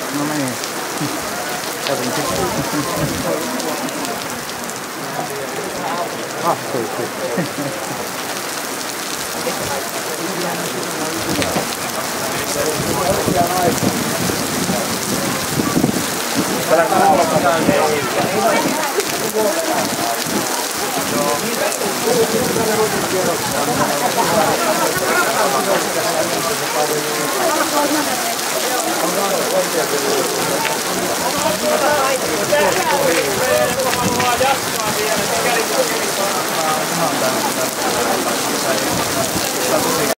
No niin. Kävin sitten. Ahtoikin. Haluaa jatkaa vielä, mikäli